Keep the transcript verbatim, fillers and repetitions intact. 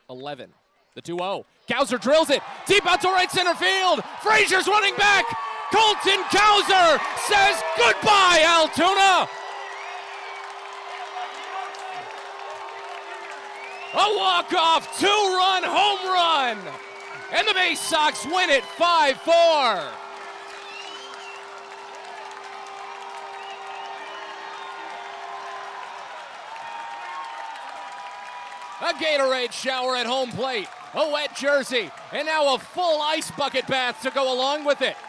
eleven. The two oh. Cowser drills it. Deep out to right center field. Frazier's running back. Colton Cowser says goodbye, Altoona. A walk-off two-run home run. And the Baysox win it five four. A Gatorade shower at home plate, a wet jersey, and now a full ice bucket bath to go along with it.